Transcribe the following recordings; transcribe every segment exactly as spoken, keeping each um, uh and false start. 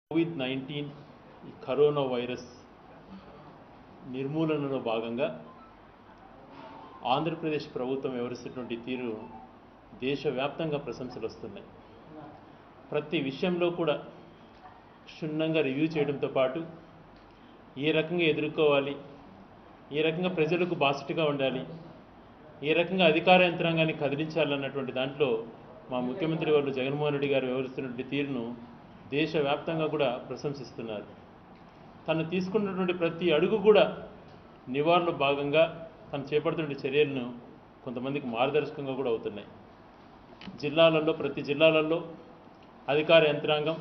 Covid nineteen coronavirus నిర్మూలనలో భాగంగా ఆంధ్రప్రదేశ్ ప్రభుత్వం వ్యవహరిస్తున్నటువంటి తీరు దేశవ్యాప్తంగా ప్రశంసలు వస్తున్నాయి. ప్రతి విషయంలో కూడా క్షుణ్ణంగా రివ్యూ చేయడంతో పాటు ఏ రకంగా ఎదుర్కోవాలి, ఏ రకంగా ప్రజలకు బాసటగా ఉండాలి, ఏ రకంగా అధికార యంత్రాంగాన్ని కదిలించాలన్నటువంటి దాంట్లో మా ముఖ్యమంత్రి వాళ్ళు జగన్మోహన్ రెడ్డి గారు వ్యవహరిస్తున్నటువంటి తీరును దేశవ్యాప్తంగా కూడా ప్రశంసిస్తున్నారు. తను తీసుకున్నటువంటి ప్రతి అడుగు కూడా నివారణలో భాగంగా తను చేపడుతున్న చర్యలను కొంతమందికి మార్గదర్శకంగా కూడా అవుతున్నాయి. జిల్లాలలో ప్రతి జిల్లాలలో అధికార యంత్రాంగం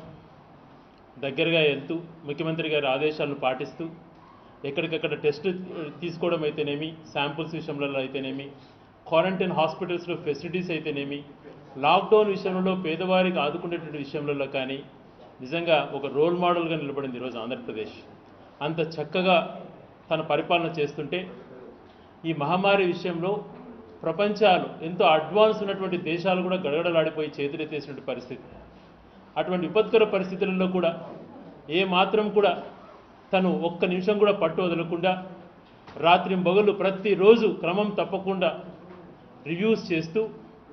దగ్గరగా వెళ్తూ ముఖ్యమంత్రి గారి ఆదేశాలను పాటిస్తూ ఎక్కడికక్కడ టెస్ట్ తీసుకోవడం అయితేనేమి, శాంపుల్స్ విషయంలో అయితేనేమి, క్వారంటైన్ హాస్పిటల్స్లో ఫెసిలిటీస్ అయితేనేమి, లాక్డౌన్ విషయంలో పేదవారికి ఆదుకునేటువంటి విషయంలో కానీ నిజంగా ఒక రోల్ మోడల్గా నిలబడింది ఈరోజు ఆంధ్రప్రదేశ్. అంత చక్కగా తన పరిపాలన చేస్తుంటే ఈ మహమ్మారి విషయంలో ప్రపంచాలు ఎంతో అడ్వాన్స్ ఉన్నటువంటి దేశాలు కూడా గడగడలాడిపోయి చేతులెత్తేసినటువంటి పరిస్థితి. అటువంటి విపత్కర పరిస్థితులలో కూడా ఏ మాత్రం కూడా తను ఒక్క నిమిషం కూడా పట్టు వదలకుండా రాత్రి పగలు ప్రతిరోజు క్రమం తప్పకుండా రివ్యూస్ చేస్తూ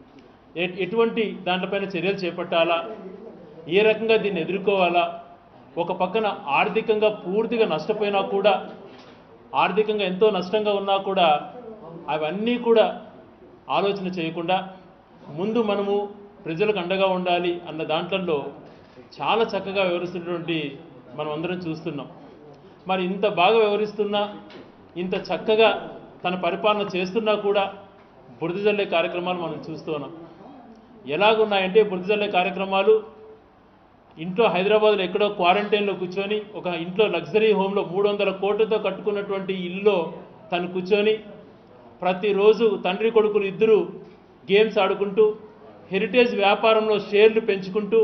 ఎటువంటి దాంట్లపైన చర్యలు చేపట్టాలా, ఏ రకంగా దీన్ని ఎదుర్కోవాలా, ఒక పక్కన ఆర్థికంగా పూర్తిగా నష్టపోయినా కూడా ఆర్థికంగా ఎంతో నష్టంగా ఉన్నా కూడా అవన్నీ కూడా ఆలోచన చేయకుండా ముందు మనము ప్రజలకు అండగా ఉండాలి అన్న దాంట్లో చాలా చక్కగా వ్యవహరిస్తున్నటువంటి మనం అందరం చూస్తున్నాం. మరి ఇంత బాగా వ్యవహరిస్తున్నా, ఇంత చక్కగా తన పరిపాలన చేస్తున్నా కూడా బురద జల్లే కార్యక్రమాలు మనం చూస్తూ ఉన్నాం. ఎలాగున్నాయంటే బురద జల్లే కార్యక్రమాలు ఇంట్లో హైదరాబాద్లో ఎక్కడో క్వారంటైన్లో కూర్చొని ఒక ఇంట్లో లగ్జరీ హోమ్లో మూడు వందల కోట్లతో కట్టుకున్నటువంటి ఇల్లులో తను కూర్చొని ప్రతిరోజు తండ్రి కొడుకులు ఇద్దరు గేమ్స్ ఆడుకుంటూ హెరిటేజ్ వ్యాపారంలో షేర్లు పెంచుకుంటూ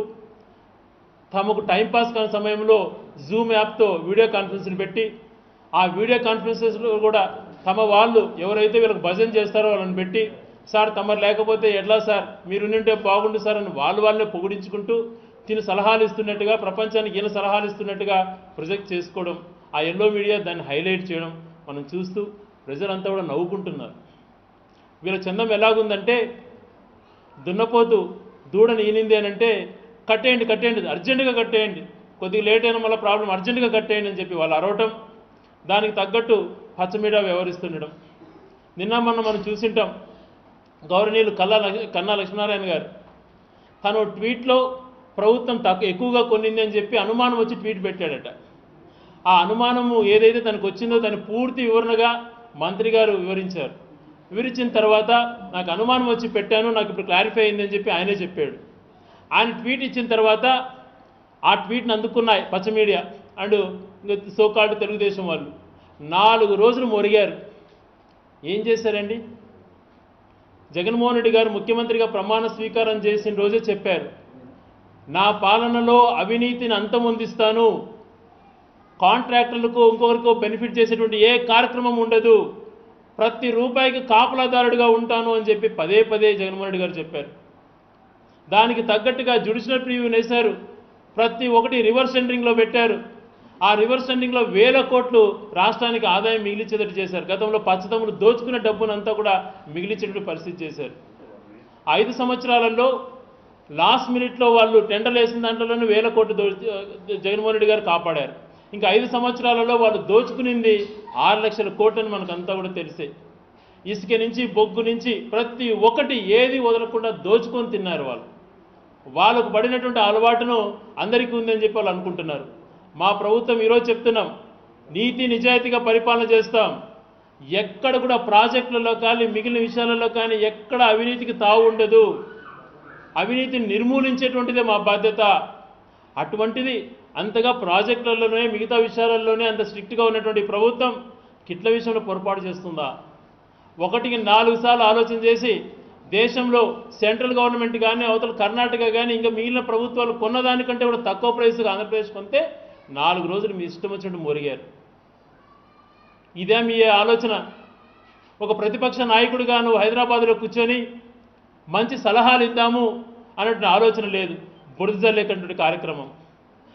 తమకు టైంపాస్ కాని సమయంలో జూమ్ యాప్తో వీడియో కాన్ఫరెన్స్ని పెట్టి ఆ వీడియో కాన్ఫరెన్సెస్లో కూడా తమ వాళ్ళు ఎవరైతే వీళ్ళకి భజన చేస్తారో వాళ్ళని పెట్టి, సార్ తమరు లేకపోతే ఎట్లా సార్, మీరు ఉంటే బాగుండు సార్ అని వాళ్ళు వాళ్ళే పొగిడించుకుంటూ తిని సలహాలు ఇస్తున్నట్టుగా, ప్రపంచానికి ఈయన సలహాలు ఇస్తున్నట్టుగా ప్రొజెక్ట్ చేసుకోవడం, ఆ ఎల్లో మీడియా దాన్ని హైలైట్ చేయడం మనం చూస్తూ ప్రజలంతా కూడా నవ్వుకుంటున్నారు. వీళ్ళ చందం ఎలాగుందంటే దున్నపోతు దూడని ఈనింది అని అంటే కట్టేయండి కట్టేయండి అర్జెంటుగా కట్టేయండి, కొద్దిగా లేట్ అయిన మళ్ళీ ప్రాబ్లం అర్జెంటుగా కట్టేయండి అని చెప్పి వాళ్ళు అరవటం, దానికి తగ్గట్టు పచ్చమీడియా వ్యవహరిస్తుండడం. నిన్న మొన్న మనం చూసింటాం గౌరవనీయులు కల్లా కన్నా లక్ష్మీనారాయణ గారు తను ట్వీట్లో ప్రభుత్వం తక్కువ ఎక్కువగా కొనింది అని చెప్పి అనుమానం వచ్చి ట్వీట్ పెట్టాడట. ఆ అనుమానము ఏదైతే తనకు వచ్చిందో దాన్ని పూర్తి వివరణగా మంత్రి గారు వివరించారు. వివరించిన తర్వాత నాకు అనుమానం వచ్చి పెట్టాను, నాకు ఇప్పుడు క్లారిఫై అయిందని చెప్పి ఆయనే చెప్పాడు. ఆయన ట్వీట్ ఇచ్చిన తర్వాత ఆ ట్వీట్ని అందుకున్నాయి పచ్చ మీడియా అండ్ సోకాల్డ్ తెలుగుదేశం వాళ్ళు. నాలుగు రోజులు మొరిగారు. ఏం చేశారండి? జగన్మోహన్ రెడ్డి గారు ముఖ్యమంత్రిగా ప్రమాణ స్వీకారం చేసిన రోజే చెప్పారు, నా పాలనలో అవినీతిని అంతమొందిస్తాను, కాంట్రాక్టర్లకు ఇంకొకరికో బెనిఫిట్ చేసేటువంటి ఏ కార్యక్రమం ఉండదు, ప్రతి రూపాయికి కాపలాదారుడిగా ఉంటాను అని చెప్పి పదే పదే జగన్మోహన్ రెడ్డి గారు చెప్పారు. దానికి తగ్గట్టుగా జ్యుడిషియల్ ప్రివ్యూ వేశారు, ప్రతి ఒక్కటి రివర్స్ టెండరింగ్లో పెట్టారు. ఆ రివర్స్ టెండరింగ్లో వేల కోట్లు రాష్ట్రానికి ఆదాయం మిగిలించేటట్టు చేశారు. గతంలో పచ్చదమ్ములు దోచుకున్న డబ్బునంతా కూడా మిగిలించేటువంటి పరిస్థితి చేశారు. ఐదు సంవత్సరాలలో లాస్ట్ మినిట్లో వాళ్ళు టెండర్లు వేసిన దాంట్లోనే వేల కోట్లు దో జగన్మోహన్ రెడ్డి గారు కాపాడారు. ఇంకా ఐదు సంవత్సరాలలో వాళ్ళు దోచుకునింది ఆరు లక్షల కోట్లని మనకంతా కూడా తెలిసే. ఇసుక నుంచి బొగ్గు నుంచి ప్రతి ఒక్కటి ఏది వదలకుండా దోచుకొని తిన్నారు వాళ్ళు. వాళ్ళకు పడినటువంటి అలవాటును అందరికీ ఉందని చెప్పి వాళ్ళు అనుకుంటున్నారు. మా ప్రభుత్వం ఈరోజు చెప్తున్నాం, నీతి నిజాయితీగా పరిపాలన చేస్తాం, ఎక్కడ కూడా ప్రాజెక్టులలో కానీ మిగిలిన విషయాలలో కానీ ఎక్కడ అవినీతికి తావు ఉండదు, అవినీతిని నిర్మూలించేటువంటిదే మా బాధ్యత. అటువంటిది అంతగా ప్రాజెక్టులలోనే మిగతా విషయాలలోనే అంత స్ట్రిక్ట్గా ఉన్నటువంటి ప్రభుత్వం కిట్ల విషయంలో పొరపాటు చేస్తుందా? ఒకటికి నాలుగు సార్లు ఆలోచన చేసి దేశంలో సెంట్రల్ గవర్నమెంట్ కానీ అవతల కర్ణాటక కానీ ఇంకా మిగిలిన ప్రభుత్వాలు కొన్నదానికంటే కూడా తక్కువ ప్రైస్గా ఆంధ్రప్రదేశ్ కొంటే నాలుగు రోజులు మీ ఇష్టం వచ్చినట్టు మొరిగారు. ఇదే మీ ఆలోచన? ఒక ప్రతిపక్ష నాయకుడిగా నువ్వు హైదరాబాద్లో కూర్చొని మంచి సలహాలు ఇద్దాము అన్నట్టు ఆలోచన లేదు. బురద జల్లేటువంటి కార్యక్రమం.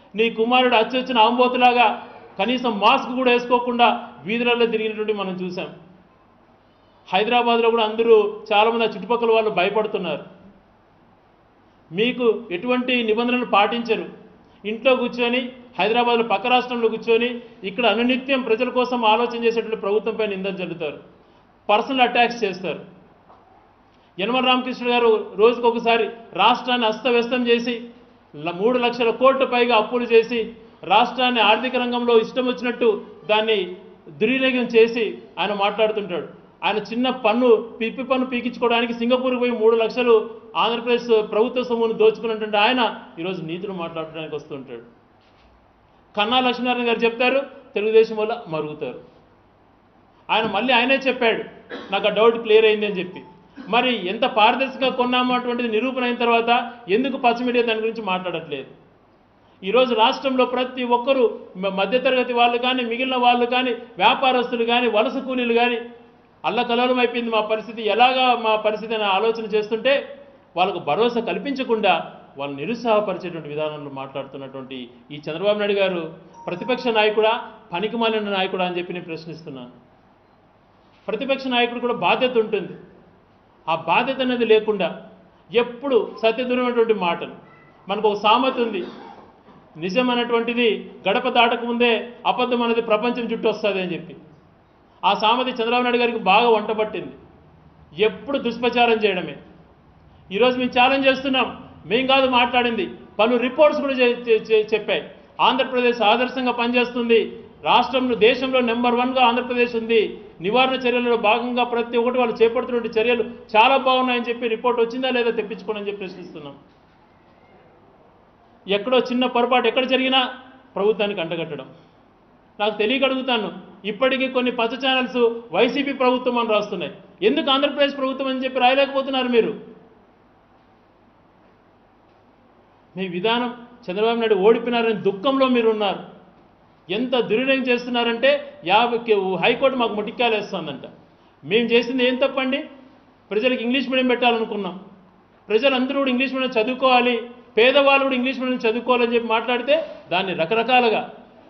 నీ కుమారుడు అచ్చొచ్చిన ఆంబోతులాగా కనీసం మాస్క్ కూడా వేసుకోకుండా వీధులలో తిరిగినటువంటి మనం చూసాం. హైదరాబాద్లో కూడా అందరూ చాలామంది ఆ చుట్టుపక్కల వాళ్ళు భయపడుతున్నారు. మీకు ఎటువంటి నిబంధనలు పాటించరు. ఇంట్లో కూర్చొని హైదరాబాద్లో పక్క రాష్ట్రంలో కూర్చొని ఇక్కడ అనునిత్యం ప్రజల కోసం ఆలోచన చేసేటువంటి ప్రభుత్వంపై నిందలు జల్లుతారు, పర్సనల్ అటాక్స్ చేస్తారు. యనమల రామకృష్ణ గారు రోజుకొకసారి రాష్ట్రాన్ని అస్తవ్యస్తం చేసి మూడు లక్షల కోట్ల పైగా అప్పులు చేసి రాష్ట్రాన్ని ఆర్థిక రంగంలో ఇష్టం వచ్చినట్టు దాన్ని దుర్వినియోగం చేసి ఆయన మాట్లాడుతుంటాడు. ఆయన చిన్న పన్ను పిప్పి పన్ను పీకించుకోవడానికి సింగపూర్కి పోయి మూడు లక్షలు ఆంధ్రప్రదేశ్ ప్రభుత్వ సొమ్మును దోచుకున్నటువంటి ఆయన ఈరోజు నీతులు మాట్లాడడానికి వస్తుంటాడు. కన్నా లక్ష్మీనారాయణ గారు చెప్తారు, తెలుగుదేశం వల్ల మరుగుతారు. ఆయన మళ్ళీ ఆయనే చెప్పాడు, నాకు ఆ డౌట్ క్లియర్ అయింది అని చెప్పి. మరి ఎంత పారదర్శకంగా కొన్నాము అటువంటిది నిరూపణ అయిన తర్వాత ఎందుకు పచ్చ మీడియా దాని గురించి మాట్లాడట్లేదు? ఈరోజు రాష్ట్రంలో ప్రతి ఒక్కరూ మధ్యతరగతి వాళ్ళు కానీ, మిగిలిన వాళ్ళు కానీ, వ్యాపారస్తులు కానీ, వలస కూలీలు కానీ అల్లకల్లోలం అయిపోయింది మా పరిస్థితి, ఎలాగా మా పరిస్థితి అని ఆలోచన చేస్తుంటే వాళ్ళకు భరోసా కల్పించకుండా వాళ్ళు నిరుత్సాహపరిచేటువంటి విధానంలో మాట్లాడుతున్నటువంటి ఈ చంద్రబాబు నాయుడు గారు ప్రతిపక్ష నాయకుడా, పనికిమాలిన నాయకుడా అని చెప్పి నేను ప్రశ్నిస్తున్నాను. ప్రతిపక్ష నాయకుడు కూడా బాధ్యత ఉంటుంది. ఆ బాధ్యత అనేది లేకుండా ఎప్పుడు సత్యదూరమైనటువంటి మాటలు. మనకు ఒక సామెత ఉంది, నిజం అనేటువంటిది గడప దాటక ముందే అబద్ధం అనేది ప్రపంచం చుట్టూ వస్తుంది అని చెప్పి. ఆ సామెత చంద్రబాబు నాయుడు గారికి బాగా వంటపట్టింది. ఎప్పుడు దుష్ప్రచారం చేయడమే. ఈరోజు మేము ఛాలెంజ్ చేస్తున్నాం, మేం కాదు మాట్లాడింది, పలు రిపోర్ట్స్ కూడా చెప్పాయి. ఆంధ్రప్రదేశ్ ఆదర్శంగా పనిచేస్తుంది, రాష్ట్రంలో దేశంలో నెంబర్ వన్గా ఆంధ్రప్రదేశ్ ఉంది, నివారణ చర్యలలో భాగంగా ప్రతి ఒక్కటి వాళ్ళు చేపడుతున్న చర్యలు చాలా బాగున్నాయని చెప్పి రిపోర్ట్ వచ్చిందా లేదా తెప్పించుకోండి అని చెప్పి ప్రశ్నిస్తున్నాం. ఎక్కడో చిన్న పొరపాటు ఎక్కడ జరిగినా ప్రభుత్వానికి అంటగట్టడం. నాకు తెలియక అడుగుతాను, ఇప్పటికీ కొన్ని పచ్చ ఛానల్స్ వైసీపీ ప్రభుత్వం అని రాస్తున్నాయి. ఎందుకు ఆంధ్రప్రదేశ్ ప్రభుత్వం అని చెప్పి రాయలేకపోతున్నారు మీరు? మీ విధానం చంద్రబాబు నాయుడు ఓడిపోయినారని దుఃఖంలో మీరు ఉన్నారు. ఎంత దుర్వినియోగం చేస్తున్నారంటే యాభై హైకోర్టు మాకు ముటిక్కాయలు వేస్తుందంట. మేము చేసింది ఏం తప్పండి? ప్రజలకు ఇంగ్లీష్ మీడియం పెట్టాలనుకున్నాం, ప్రజలందరూ కూడా ఇంగ్లీష్ మీడియం చదువుకోవాలి, పేదవాళ్ళు కూడా ఇంగ్లీష్ మీడియం చదువుకోవాలని చెప్పి మాట్లాడితే దాన్ని రకరకాలుగా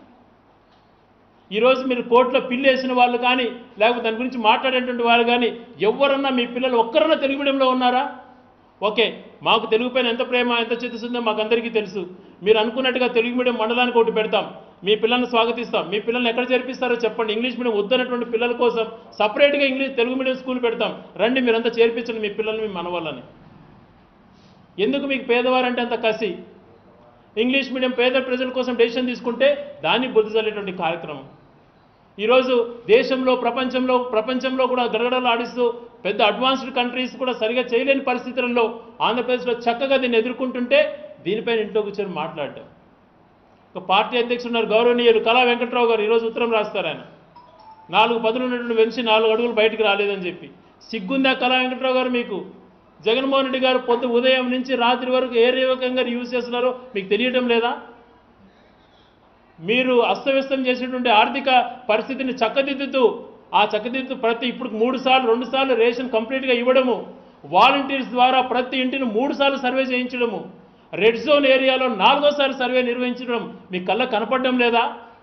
ఈరోజు మీరు కోర్టులో పిల్లి వేసిన వాళ్ళు కానీ, లేకపోతే దాని గురించి మాట్లాడేటువంటి వాళ్ళు కానీ ఎవరన్నా మీ పిల్లలు ఒక్కరన్నా తెలుగు మీడియంలో ఉన్నారా? ఓకే, మాకు తెలుగు పైన ఎంత ప్రేమ ఎంత చిత్తశుద్ధో మాకు అందరికీ తెలుసు. మీరు అనుకున్నట్టుగా తెలుగు మీడియం మండలానికి ఒకటి పెడతాం, మీ పిల్లల్ని స్వాగతిస్తాం. మీ పిల్లల్ని ఎక్కడ చేర్పిస్తారో చెప్పండి. ఇంగ్లీష్ మీడియం వద్దన్నటువంటి పిల్లల కోసం సపరేట్గా ఇంగ్లీష్ తెలుగు మీడియం స్కూల్ పెడతాం, రండి మీరంతా చేర్పించండి మీ పిల్లల్ని, మీ మనవాళ్ళని. ఎందుకు మీకు పేదవారంటే అంత కసి? ఇంగ్లీష్ మీడియం పేద ప్రజల కోసం డెసిషన్ తీసుకుంటే దాన్ని బుద్ధి చల్లేటువంటి కార్యక్రమం. ఈరోజు దేశంలో ప్రపంచంలో ప్రపంచంలో కూడా గడగడలు ఆడిస్తూ పెద్ద అడ్వాన్స్డ్ కంట్రీస్ కూడా సరిగా చేయలేని పరిస్థితులలో ఆంధ్రప్రదేశ్లో చక్కగా దీన్ని ఎదుర్కొంటుంటే దీనిపైన ఇంట్లో కూర్చొని మాట్లాడటం. ఒక పార్టీ అధ్యక్షుడు ఉన్నారు గౌరవనీయులు కళా వెంకట్రావు గారు, ఈరోజు ఉత్తరం రాస్తారు. ఆయన నాలుగు పదులు ఉన్నటువంటి వెంచి నాలుగు అడుగులు బయటికి రాలేదని చెప్పి. సిగ్గుందా కళా వెంకట్రావు గారు మీకు? జగన్మోహన్ రెడ్డి గారు పొద్దు ఉదయం నుంచి రాత్రి వరకు ఏ రకంగా యూజ్ చేస్తున్నారో మీకు తెలియటం లేదా? మీరు అస్తవ్యస్తం చేసినటువంటి ఆర్థిక పరిస్థితిని చక్కదిద్దుతూ ఆ చక్కదిద్దు ప్రతి ఇప్పుడు మూడు సార్లు రెండు సార్లు రేషన్ కంప్లీట్గా ఇవ్వడము, వాలంటీర్స్ ద్వారా ప్రతి ఇంటిని మూడు సార్లు సర్వే చేయించడము, రెడ్ జోన్ ఏరియాలో నాలుగోసారి సర్వే నిర్వహించడం మీ కళ్ళ కనపడడం లేదా?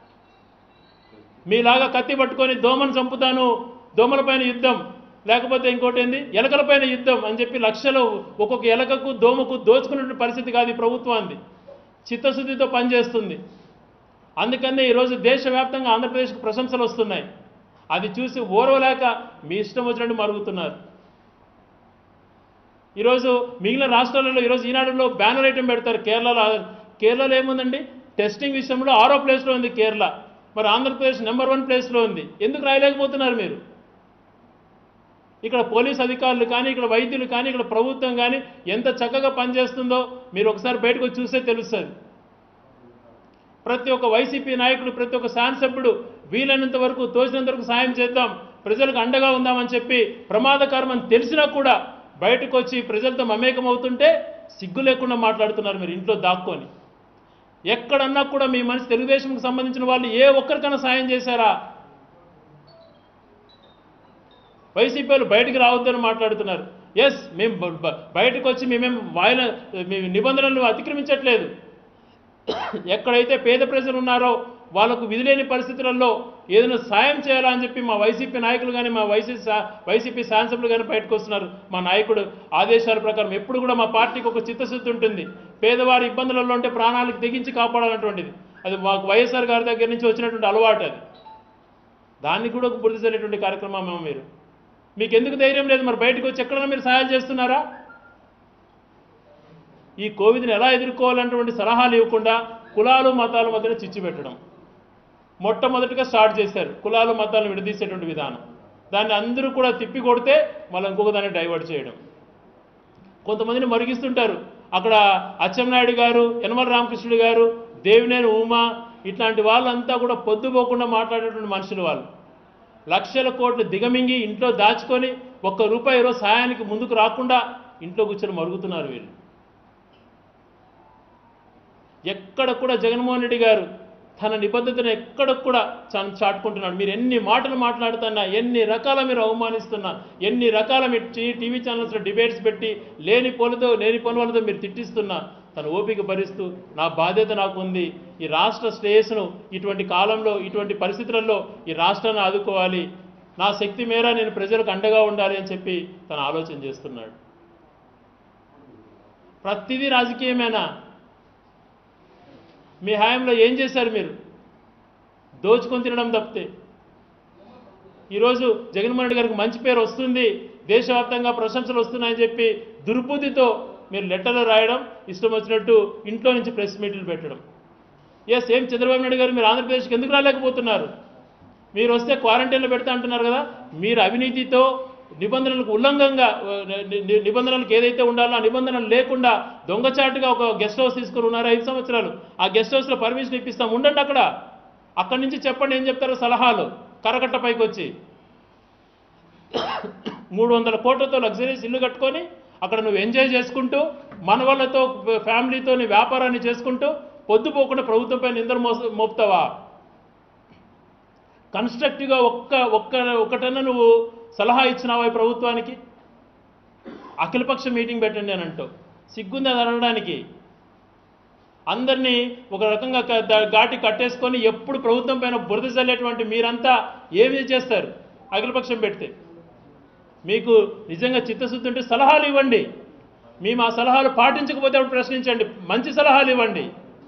మీలాగా కత్తి పట్టుకొని దోమను చంపుతాను, దోమలపైన యుద్ధం, లేకపోతే ఇంకోటి ఏంది ఎలకలపైన యుద్ధం అని చెప్పి లక్షలు ఒక్కొక్క ఎలకకు దోమకు దోచుకున్నటువంటి పరిస్థితి కాదు ఈ ప్రభుత్వాన్ని. చిత్తశుద్ధితో పనిచేస్తుంది. అందుకనే ఈరోజు దేశవ్యాప్తంగా ఆంధ్రప్రదేశ్కు ప్రశంసలు వస్తున్నాయి. అది చూసి ఓర్వలేక మీ ఇష్టం వచ్చినట్టు మరుగుతున్నారు. ఈరోజు మిగిలిన రాష్ట్రాలలో ఈరోజు ఈనాడులో బ్యానర్ ఐటమ్ పెడతారు. కేరళలో కేరళలో ఏముందండి? టెస్టింగ్ విషయంలో ఆరో ప్లేస్లో ఉంది కేరళ, మరి ఆంధ్రప్రదేశ్ నెంబర్ వన్ ప్లేస్లో ఉంది. ఎందుకు రాయలేకపోతున్నారు మీరు? ఇక్కడ పోలీస్ అధికారులు కానీ, ఇక్కడ వైద్యులు కానీ, ఇక్కడ ప్రభుత్వం కానీ ఎంత చక్కగా పనిచేస్తుందో మీరు ఒకసారి బయటకు వచ్చి చూస్తే తెలుస్తుంది. ప్రతి ఒక్క వైసీపీ నాయకుడు, ప్రతి ఒక్క శాసనసభ్యుడు వీలైనంత వరకు తోచినంత వరకు సాయం చేద్దాం, ప్రజలకు అండగా ఉందామని చెప్పి ప్రమాదకరం అని తెలిసినా కూడా బయటకు వచ్చి ప్రజలతో మమేకం అవుతుంటే సిగ్గు లేకుండా మాట్లాడుతున్నారు మీరు ఇంట్లో దాక్కొని. ఎక్కడన్నా కూడా మీ మనిషి తెలుగుదేశంకి సంబంధించిన వాళ్ళు ఏ ఒక్కరికైనా సాయం చేశారా? వైసీపీ వాళ్ళు బయటికి రావద్దని మాట్లాడుతున్నారు. ఎస్, మేము బయటకు వచ్చి మేమేం వాయిన నిబంధనలు అతిక్రమించట్లేదు. ఎక్కడైతే పేద ప్రజలు ఉన్నారో వాళ్ళకు విధిలేని పరిస్థితులలో ఏదైనా సాయం చేయాలా అని చెప్పి మా వైసీపీ నాయకులు కానీ మా వైసీపీ వైసీపీ శాసనసభ్యులు కానీ బయటకు వస్తున్నారు. మా నాయకుడు ఆదేశాల ప్రకారం ఎప్పుడు కూడా మా పార్టీకి ఒక చిత్తశుద్ధి ఉంటుంది. పేదవారి ఇబ్బందులలో ఉంటే ప్రాణాలకు తెగించి కాపాడాలన్నటువంటిది అది మాకు వైఎస్ఆర్ గారి దగ్గర నుంచి వచ్చినటువంటి అలవాటు. అది దాన్ని కూడా బుద్ధి చల్లేటువంటి కార్యక్రమం మీరు మీకు ఎందుకు ధైర్యం లేదు? మరి బయటకు వచ్చి ఎక్కడైనా మీరు సహాయం చేస్తున్నారా? ఈ కోవిడ్ని ఎలా ఎదుర్కోవాలన్నటువంటి సలహాలు ఇవ్వకుండా కులాలు మతాల మధ్యన చిచ్చు పెట్టడం మొట్టమొదటిగా స్టార్ట్ చేశారు. కులాలు మతాలను విడదీసేటువంటి విధానం. దాన్ని అందరూ కూడా తిప్పి కొడితే మళ్ళీ ఇంకొక దాన్ని డైవర్ట్ చేయడం. కొంతమందిని మరిగిస్తుంటారు. అక్కడ అచ్చెన్నాయుడు గారు, యనమల రామకృష్ణుడు గారు, దేవినేని ఉమా ఇట్లాంటి వాళ్ళంతా కూడా పొద్దుపోకుండా మాట్లాడేటువంటి మనుషులు. వాళ్ళు లక్షల కోట్లు దిగమింగి ఇంట్లో దాచుకొని ఒక్క రూపాయి ఈరోజు సాయానికి ముందుకు రాకుండా ఇంట్లో కూర్చొని మరుగుతున్నారు వీళ్ళు. ఎక్కడ కూడా జగన్మోహన్ రెడ్డి గారు తన నిబద్ధతను ఎక్కడ కూడా చాటుకుంటున్నాడు. మీరు ఎన్ని మాటలు మాట్లాడుతున్నా, ఎన్ని రకాల మీరు అవమానిస్తున్నా, ఎన్ని రకాల మీరు టీవీ ఛానల్స్లో డిబేట్స్ పెట్టి లేని పనులతో లేని పనులతో మీరు తిట్టిస్తున్నా తన ఓపిక భరిస్తూ నా బాధ్యత నాకు ఉంది, ఈ రాష్ట్ర శ్రేయస్సును ఇటువంటి కాలంలో ఇటువంటి పరిస్థితులలో ఈ రాష్ట్రాన్ని ఆదుకోవాలి, నా శక్తి మేర నేను ప్రజలకు అండగా ఉండాలి అని చెప్పి తను ఆలోచన చేస్తున్నాడు. ప్రతిదీ రాజకీయమేనా? మీ హయాంలో ఏం చేశారు? మీరు దోచుకొని తినడం తప్పితే. ఈరోజు జగన్మోహన్ రెడ్డి గారికి మంచి పేరు వస్తుంది, దేశవ్యాప్తంగా ప్రశంసలు వస్తున్నాయని చెప్పి దుర్బుద్ధితో మీరు లెటర్లు రాయడం, ఇష్టం వచ్చినట్టు ఇంట్లో నుంచి ప్రెస్ మీట్లు పెట్టడం. ఎస్, ఏం చంద్రబాబు నాయుడు గారు మీరు ఆంధ్రప్రదేశ్కి ఎందుకు రాలేకపోతున్నారు? మీరు వస్తే క్వారంటైన్లో పెడతా అంటున్నారు కదా. మీరు అవినీతితో నిబంధనలకు ఉల్లంఘంగా నిబంధనలకు ఏదైతే ఉండాలో ఆ నిబంధనలు లేకుండా దొంగచాటుగా ఒక గెస్ట్ హౌస్ తీసుకుని ఉన్నారు ఐదు సంవత్సరాలు. ఆ గెస్ట్ హౌస్లో పర్మిషన్ ఇప్పిస్తాం, ఉండండి అక్కడ. అక్కడి నుంచి చెప్పండి ఏం చెప్తారో సలహాలు. కరకట్ట పైకి వచ్చి మూడు వందల కోట్లతో లగ్జరీస్ ఇల్లు కట్టుకొని అక్కడ నువ్వు ఎంజాయ్ చేసుకుంటూ మన వాళ్ళతో ఫ్యామిలీతో నీ వ్యాపారాన్ని చేసుకుంటూ పొద్దుపోకుండా ప్రభుత్వంపై నిందలు మోస మోపుతావా? కన్స్ట్రక్టివ్గా ఒక్క ఒక్క ఒకటన్నా నువ్వు సలహా ఇచ్చినావా ఈ ప్రభుత్వానికి? అఖిలపక్ష మీటింగ్ పెట్టండి అని అంటూ సిగ్గుంది అది అనడానికి. అందరినీ ఒక రకంగా ఘాటి కట్టేసుకొని ఎప్పుడు ప్రభుత్వం పైన బురద చల్లేటువంటి మీరంతా ఏమి చేస్తారు? అఖిలపక్షం పెడితే మీకు నిజంగా చిత్తశుద్ధి ఉంటే సలహాలు ఇవ్వండి. మేము ఆ సలహాలు పాటించకపోతే అప్పుడు ప్రశ్నించండి, మంచి సలహాలు ఇవ్వండి.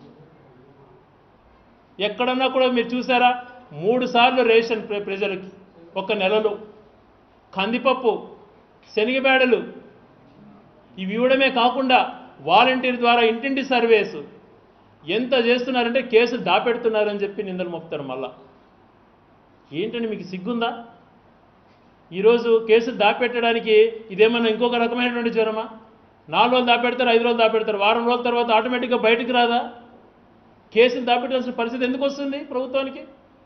ఎక్కడన్నా కూడా మీరు చూసారా? మూడు సార్లు రేషన్ ప్రజలకి ఒక నెలలో కందిపప్పు, శనగబేడలు ఇవి ఇవ్వడమే కాకుండా వాలంటీర్ ద్వారా ఇంటింటి సర్వేసు ఎంత చేస్తున్నారంటే కేసులు దాపెడుతున్నారని చెప్పి నిందలు మోపుతారు. మళ్ళా ఏంటంటే మీకు సిగ్గుందా? ఈరోజు కేసులు దాపెట్టడానికి ఇదేమన్నా ఇంకొక రకమైనటువంటి జ్వరమా? నాలుగు రోజులు దాపెడతారు, ఐదు రోజులు దాపెడతారు, వారం రోజుల తర్వాత ఆటోమేటిక్గా బయటకు రాదా? కేసులు దాపెట్టాల్సిన పరిస్థితి ఎందుకు వస్తుంది ప్రభుత్వానికి?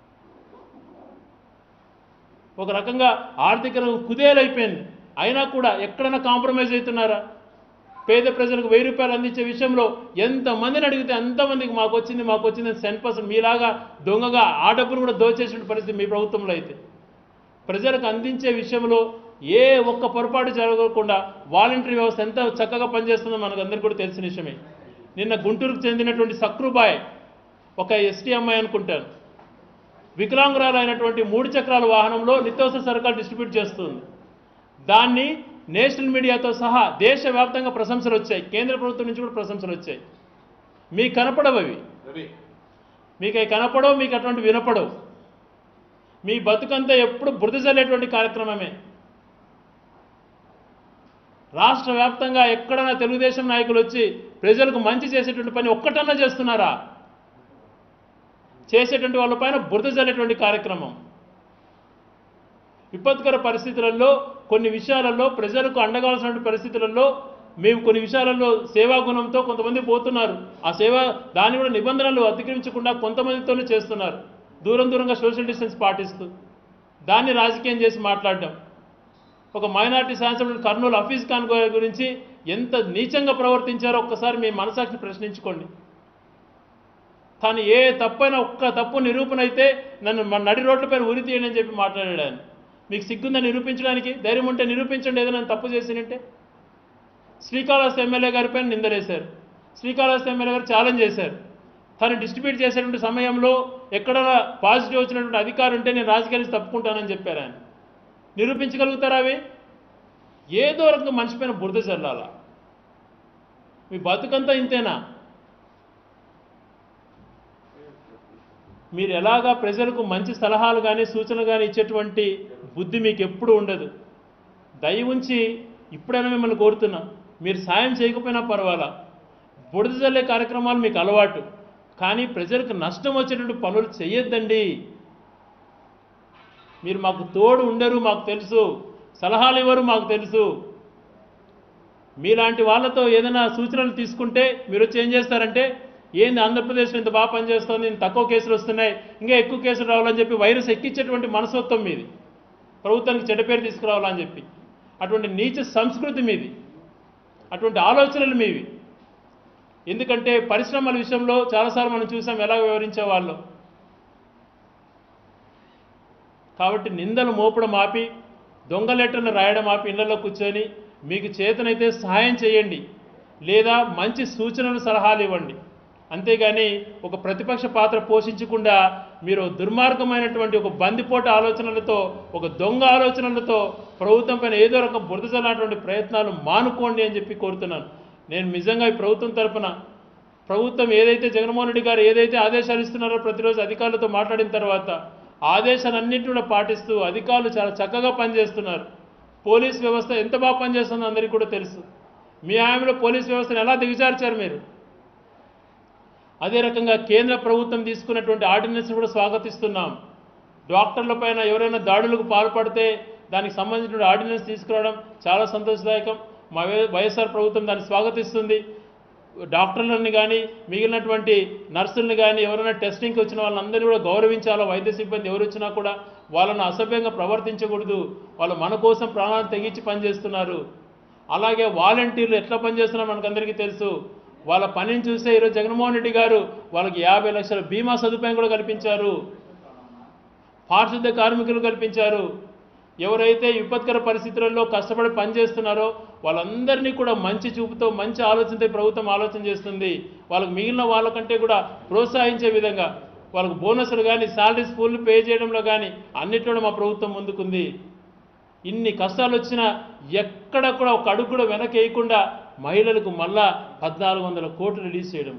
ఒక రకంగా ఆర్థిక కుదేలైపోయింది. అయినా కూడా ఎక్కడైనా కాంప్రమైజ్ అవుతున్నారా? పేద ప్రజలకు వెయ్యి రూపాయలు అందించే విషయంలో ఎంతమందిని అడిగితే అంతమందికి మాకు వచ్చింది మాకు వచ్చింది సెన్ పర్సెంట్ మీలాగా దొంగగా ఆ డబ్బును కూడా దోచేసిన పరిస్థితి మీ ప్రభుత్వంలో అయితే. ప్రజలకు అందించే విషయంలో ఏ ఒక్క పొరపాటు జరగకుండా వాలంటరీ వ్యవస్థ ఎంత చక్కగా పనిచేస్తుందో మనకు అందరికీ కూడా తెలిసిన విషయమే. నిన్న గుంటూరుకు చెందినటువంటి సక్రుబాయ్ ఒక ఎస్టీ అమ్మాయి అనుకుంటాను, వికలాంగురాలు అయినటువంటి మూడు చక్రాల వాహనంలో నిత్యావసర సరుకులు డిస్ట్రిబ్యూట్ చేస్తుంది. దాన్ని నేషనల్ మీడియాతో సహా దేశవ్యాప్తంగా ప్రశంసలు వచ్చాయి, కేంద్ర ప్రభుత్వం నుంచి కూడా ప్రశంసలు వచ్చాయి. మీకు కనపడవు అవి, మీకు అవి కనపడవు, మీకు అటువంటి వినపడవు. మీ బతుకంతా ఎప్పుడు బురద చల్లేటువంటి కార్యక్రమమే. రాష్ట్ర వ్యాప్తంగా ఎక్కడైనా తెలుగుదేశం నాయకులు వచ్చి ప్రజలకు మంచి చేసేటువంటి పని ఒక్కటన్నా చేస్తున్నారా? చేసేటువంటి వాళ్ళపైన బురద చల్లేటువంటి కార్యక్రమం. విపత్కర పరిస్థితులలో కొన్ని విషయాలలో ప్రజలకు అండగాల్సినటువంటి పరిస్థితులలో మేము కొన్ని విషయాలలో సేవాగుణంతో కొంతమంది పోతున్నారు. ఆ సేవ దాన్ని కూడా నిబంధనలు అతిక్రమించకుండా కొంతమందితోనే చేస్తున్నారు, దూరం దూరంగా సోషల్ డిస్టెన్స్ పాటిస్తూ. దాన్ని రాజకీయం చేసి మాట్లాడడం. ఒక మైనారిటీ శాసనసభ్యుడు కర్నూలు హఫీజ్ ఖాన్ గురించి ఎంత నీచంగా ప్రవర్తించారో ఒక్కసారి మీ మనసాక్షి ప్రశ్నించుకోండి. తాను ఏ తప్పైనా ఒక్క తప్పు నిరూపణ అయితే నన్ను మన నడి రోడ్ల పైన ఉరి తీయండి అని చెప్పి మాట్లాడాడు ఆయన. మీకు సిగ్గుందని నిరూపించడానికి? ధైర్యం ఉంటే నిరూపించండి ఏదైనా తప్పు చేసినట్టే. శ్రీకాళహస్తి ఎమ్మెల్యే గారి పైన నిందలేశారు, శ్రీకాళహస్తి ఎమ్మెల్యే గారు ఛాలెంజ్ చేశారు. తను డిస్ట్రిబ్యూట్ చేసేటువంటి సమయంలో ఎక్కడైనా పాజిటివ్ వచ్చినటువంటి అధికారం ఉంటే నేను రాజకీయాల నుంచి తప్పుకుంటానని చెప్పారు ఆయన. నిరూపించగలుగుతారా అవి? ఏదో రకంగా మనిషి పైన బురద చల్లాలా? మీ బతుకంతా ఇంతేనా? మీరు ఎలాగా ప్రజలకు మంచి సలహాలు కానీ సూచనలు కానీ ఇచ్చేటువంటి బుద్ధి మీకు ఎప్పుడు ఉండదు. దయ ఉంచి ఇప్పుడైనా మిమ్మల్ని కోరుతున్నా, మీరు సాయం చేయకపోయినా పర్వాలా, బురద చల్లే కార్యక్రమాలు మీకు అలవాటు, కానీ ప్రజలకు నష్టం వచ్చేటువంటి పనులు చేయొద్దండి. మీరు మాకు తోడు ఉండరు, మాకు తెలుసు, సలహాలు ఇవ్వరు, మాకు తెలుసు. మీలాంటి వాళ్ళతో ఏదైనా సూచనలు తీసుకుంటే మీరు వచ్చి ఏం చేస్తారంటే, ఏంది ఆంధ్రప్రదేశ్లో ఇంత బాగా పనిచేస్తుంది, ఇంత తక్కువ కేసులు వస్తున్నాయి, ఇంకా ఎక్కువ కేసులు రావాలని చెప్పి వైరస్ ఎక్కించేటువంటి మనస్తత్వం మీది, ప్రభుత్వానికి చెడ్డ పేరు తీసుకురావాలని చెప్పి అటువంటి నీచ సంస్కృతి మీది, అటువంటి ఆలోచనలు మీవి. ఎందుకంటే పరిశ్రమల విషయంలో చాలాసార్లు మనం చూసాం ఎలా వివరించే వాళ్ళు. కాబట్టి నిందలు మోపడం ఆపి, దొంగ లెటర్లు రాయడం ఆపి ఇళ్లలో కూర్చొని మీకు చేతనైతే సహాయం చేయండి, లేదా మంచి సూచనలు సలహాలు ఇవ్వండి. అంతేగాని ఒక ప్రతిపక్ష పాత్ర పోషించకుండా మీరు దుర్మార్గమైనటువంటి ఒక బందిపోటు ఆలోచనలతో, ఒక దొంగ ఆలోచనలతో ప్రభుత్వం పైన ఏదో రకం బురద చల్లినటువంటి ప్రయత్నాలు మానుకోండి అని చెప్పి కోరుతున్నాను. నేను నిజంగా ఈ ప్రభుత్వం తరపున, ప్రభుత్వం ఏదైతే జగన్మోహన్ రెడ్డి గారు ఏదైతే ఆదేశాలు ఇస్తున్నారో ప్రతిరోజు అధికారులతో మాట్లాడిన తర్వాత ఆదేశాలన్నింటినీ కూడా పాటిస్తూ అధికారులు చాలా చక్కగా పనిచేస్తున్నారు. పోలీస్ వ్యవస్థ ఎంత బాగా పనిచేస్తుందో అందరికీ కూడా తెలుసు. మీ హామీలో పోలీస్ వ్యవస్థను ఎలా దిగజార్చారు మీరు? అదే రకంగా కేంద్ర ప్రభుత్వం తీసుకున్నటువంటి ఆర్డినెన్స్ కూడా స్వాగతిస్తున్నాం. డాక్టర్ల పైన ఎవరైనా దాడులకు పాల్పడితే దానికి సంబంధించిన ఆర్డినెన్స్ తీసుకురావడం చాలా సంతోషదాయకం. మా వైఎస్ఆర్ ప్రభుత్వం దాన్ని స్వాగతిస్తుంది. డాక్టర్లని కానీ మిగిలినటువంటి నర్సుల్ని కానీ ఎవరైనా టెస్టింగ్కి వచ్చిన వాళ్ళందరినీ కూడా గౌరవించాలో, వైద్య సిబ్బంది ఎవరు వచ్చినా కూడా వాళ్ళను అసభ్యంగా ప్రవర్తించకూడదు. వాళ్ళు మన కోసం ప్రాణాలు తెగించి పనిచేస్తున్నారు. అలాగే వాలంటీర్లు ఎట్లా పనిచేస్తున్నారో మనకందరికీ తెలుసు. వాళ్ళ పనిని చూస్తే ఈరోజు జగన్మోహన్ రెడ్డి గారు వాళ్ళకి యాభై లక్షల బీమా సదుపాయం కూడా కల్పించారు, పారిశుద్ధ్య కార్మికులు కల్పించారు. ఎవరైతే విపత్కర పరిస్థితులలో కష్టపడి పనిచేస్తున్నారో వాళ్ళందరినీ కూడా మంచి చూపుతో, మంచి ఆలోచనతో ప్రభుత్వం ఆలోచన చేస్తుంది. వాళ్ళకు మిగిలిన వాళ్ళకంటే కూడా ప్రోత్సహించే విధంగా వాళ్ళకు బోనస్లు కానీ, శాలరీస్ ఫుల్ పే చేయడంలో కానీ అన్నిట్లో మా ప్రభుత్వం ముందుకుంది. ఇన్ని కష్టాలు వచ్చినా ఎక్కడ కూడా ఒక అడుగు కూడా వెనక్కి వేయకుండా మహిళలకు మళ్ళా పద్నాలుగు వందల కోట్లు రిలీజ్ చేయడం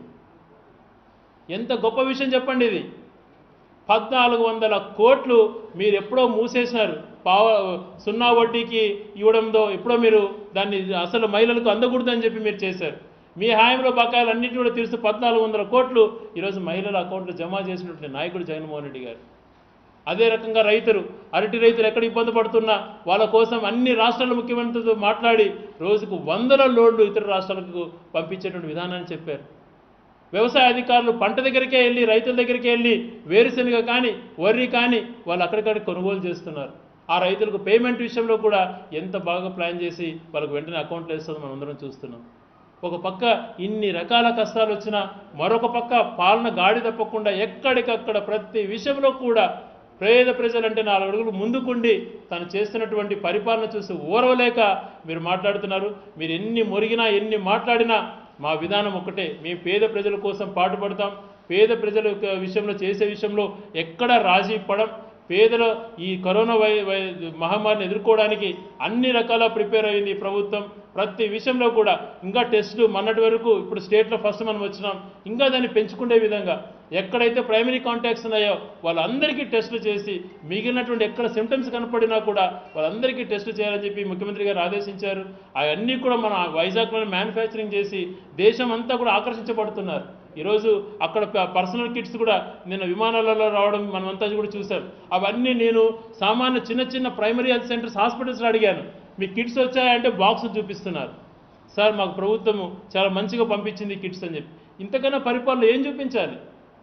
ఎంత గొప్ప విషయం చెప్పండి. ఇది పద్నాలుగు వందల కోట్లు మీరు ఎప్పుడో మూసేసినారు. పావ సున్నా వడ్డీకి ఇవ్వడంతో ఎప్పుడో మీరు దాన్ని అసలు మహిళలకు అందకూడదని చెప్పి మీరు చేశారు. మీ హామీలో బకాయిలు అన్నింటినీ కూడా తీరుస్తూ పద్నాలుగు వందల కోట్లు ఈరోజు మహిళల అకౌంట్లో జమ చేసినటువంటి నాయకుడు జగన్మోహన్ రెడ్డి గారు. అదే రకంగా రైతులు, అరటి రైతులు ఎక్కడ ఇబ్బంది పడుతున్నా వాళ్ళ కోసం అన్ని రాష్ట్రాల ముఖ్యమంత్రితో మాట్లాడి రోజుకు వందల లోడ్లు ఇతర రాష్ట్రాలకు పంపించేటువంటి విధానాన్ని చెప్పారు. వ్యవసాయ అధికారులు పంట దగ్గరికే వెళ్ళి, రైతుల దగ్గరికే వెళ్ళి వేరుశనగ కానీ, వరి కానీ వాళ్ళు అక్కడిక్కడ కొనుగోలు చేస్తున్నారు. ఆ రైతులకు పేమెంట్ విషయంలో కూడా ఎంత బాగా ప్లాన్ చేసి వాళ్ళకు వెంటనే అకౌంట్లో వేస్తుందో మనం అందరం చూస్తున్నాం. ఒక పక్క ఇన్ని రకాల కష్టాలు వచ్చినా మరొక పక్క పాలన గాడి తప్పకుండా ఎక్కడికక్కడ ప్రతి విషయంలో కూడా పేద ప్రజలంటే నాలుగు అడుగులు ముందుకుండి తను చేస్తున్నటువంటి పరిపాలన చూసి ఓర్వలేక మీరు మాట్లాడుతున్నారు. మీరు ఎన్ని మొరిగినా ఎన్ని మాట్లాడినా మా విధానం ఒకటే, మేము పేద ప్రజల కోసం పాటుపడతాం. పేద ప్రజల విషయంలో చేసే విషయంలో ఎక్కడ రాజీ పడం. పేదల ఈ కరోనా వై వై మహమ్మారిని ఎదుర్కోవడానికి అన్ని రకాల ప్రిపేర్ అయింది ప్రభుత్వం. ప్రతి విషయంలో కూడా ఇంకా టెస్టులు మొన్నటి వరకు, ఇప్పుడు స్టేట్లో ఫస్ట్ మనం వచ్చినాం, ఇంకా దాన్ని పెంచుకునే విధంగా ఎక్కడైతే ప్రైమరీ కాంటాక్ట్స్ ఉన్నాయో వాళ్ళందరికీ టెస్టులు చేసి మిగిలినటువంటి ఎక్కడ సిమ్టమ్స్ కనపడినా కూడా వాళ్ళందరికీ టెస్టులు చేయాలని చెప్పి ముఖ్యమంత్రి గారు ఆదేశించారు. అవన్నీ కూడా మన వైజాగ్లోనే మ్యానుఫ్యాక్చరింగ్ చేసి దేశం అంతా కూడా ఆకర్షించబడుతున్నారు. ఈరోజు అక్కడ పర్సనల్ కిట్స్ కూడా నిన్న విమానాలలో రావడం మనమంతా కూడా చూసాం. అవన్నీ నేను సామాన్య చిన్న చిన్న ప్రైమరీ హెల్త్ సెంటర్స్, హాస్పిటల్స్లో అడిగాను, మీ కిట్స్ వచ్చాయంటే బాక్స్ చూపిస్తున్నారు. సార్ మాకు ప్రభుత్వము చాలా మంచిగా పంపించింది కిట్స్ అని చెప్పి. ఇంతకన్నా పరిపాలన ఏం చూపించాలి?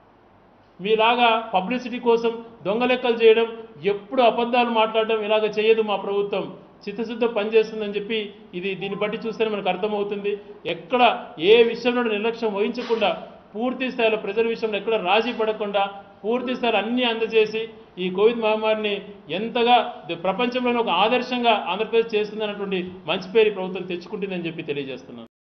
మీలాగా పబ్లిసిటీ కోసం దొంగ లెక్కలు చేయడం, ఎప్పుడు అబద్ధాలు మాట్లాడడం ఇలాగ చేయదు మా ప్రభుత్వం. చిత్తశుద్ధ పనిచేస్తుందని చెప్పి ఇది దీన్ని బట్టి చూస్తేనే మనకు అర్థమవుతుంది. ఎక్కడ ఏ విషయంలో నిర్లక్ష్యం వహించకుండా పూర్తి స్థాయిలో ప్రజల విషయంలో ఎక్కడ రాజీ పడకుండా పూర్తి స్థాయిలో అన్నీ అందజేసి ఈ కోవిడ్ మహమ్మారిని ఎంతగా ప్రపంచంలోనే ఒక ఆదర్శంగా ఆంధ్రప్రదేశ్ చేస్తుందన్నటువంటి మంచి పేరు ప్రభుత్వం తెచ్చుకుంటుందని చెప్పి తెలియజేస్తున్నాను.